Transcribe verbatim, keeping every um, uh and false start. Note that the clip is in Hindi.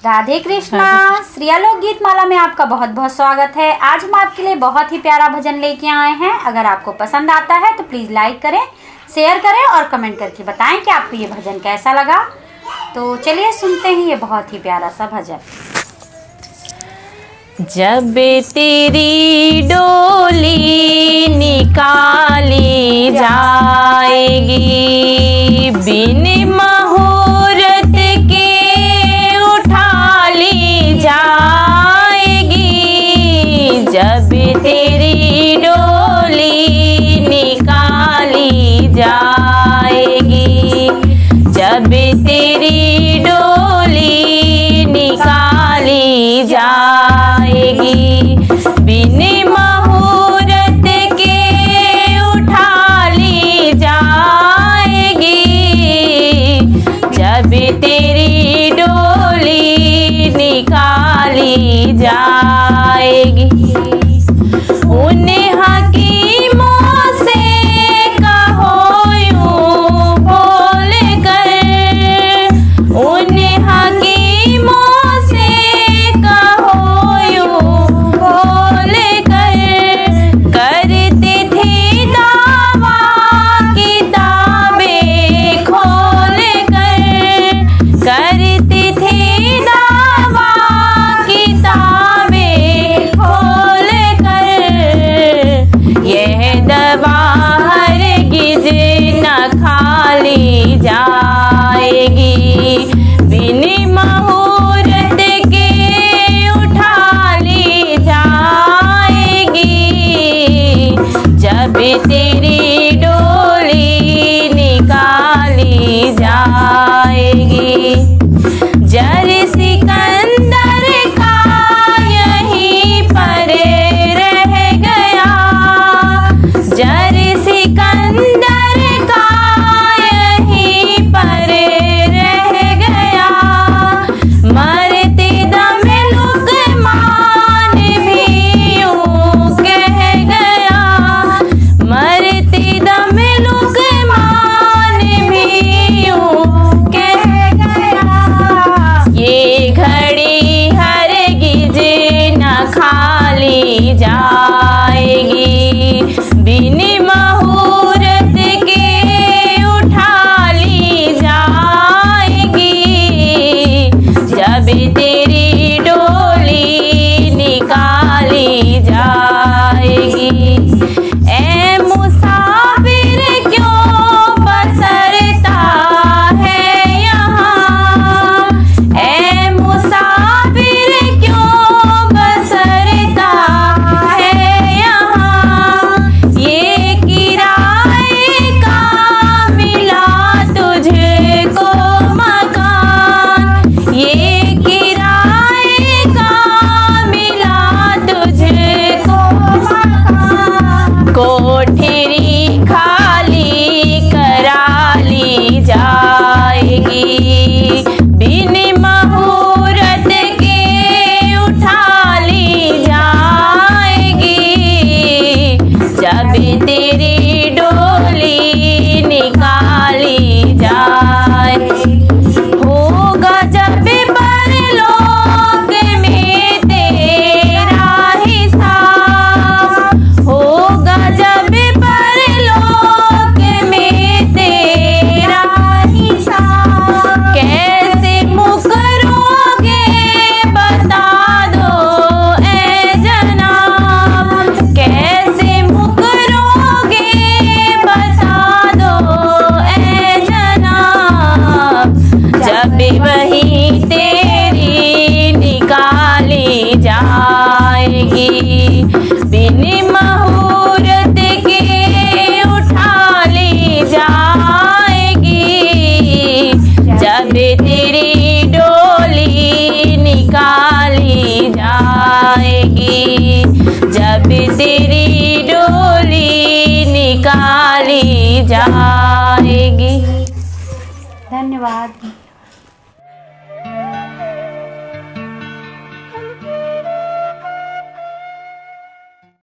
राधे कृष्णा। श्रिया लोकगीत माला में आपका बहुत बहुत स्वागत है। आज हम आपके लिए बहुत ही प्यारा भजन लेके आए हैं। अगर आपको पसंद आता है तो प्लीज़ लाइक करें, शेयर करें और कमेंट करके बताएं कि आपको ये भजन कैसा लगा। तो चलिए सुनते हैं ये बहुत ही प्यारा सा भजन। जब तेरी डोली निकाली जाएगी, बिन मुहूर्त के उठा ली जाएगी। जब तेरी डोली निकाली जाएगी, जब तेरी डोली निकाली जाएगी, बिन मुहूर्त के उठा ली जाएगी। जब तेरी डोली निकाली जाएगी, उन हकीमों से कहो यूं बोल कर, उन हकीमों से कहो यूं बोल कर, करते थे दावा किताबें खोल कर, करते थे दावा किताबें खोल कर। यह दवा हरगिज न खाली जाएगी, बिन मुहूर्त के उठा ली जाएगी। जब तेरी डोली निकाली जाएगी, जर सिकंदर का यहीं पर रह गया, जर सिकंदर का यहीं पर रह गया। मरते दम लुकमान भी यूं कह गया, मरते दम लुकमान भी यूं कह गया। ये घड़ी हरगिज न खाली जाएगी, बिन मुहूर्त के उठा ली जाएगी। जब तेरी डोली निकाली जाएगी, ऐ मुसाफिर क्यों बसरता है यहाँ, ऐ मुसाफिर क्यों बसरता है यहाँ। ये किराए का मिला तुझको मकान, ये किराए का मिला तुझको मकान। कोठरी खाली करा ली जाएगी, बिन मुहूर्त के उठा ली जाएगी। जब तेरी डोली निकाली जाएगी, होगा जब परलोक में तेरा हिसाब, होगा जब परलोक में तेरा हिसाब। कैसे मुकरोगे बता दो ऐ जनाब, कैसे मुकरोगे बता दो ऐ जनाब। जब वही तेरी निकाली जाएगी, बिन मुहूर्त के उठा ली जाएगी। जब तेरी डोली निकाली जाएगी, जब तेरी डोली निकाली जाएगी। धन्यवाद।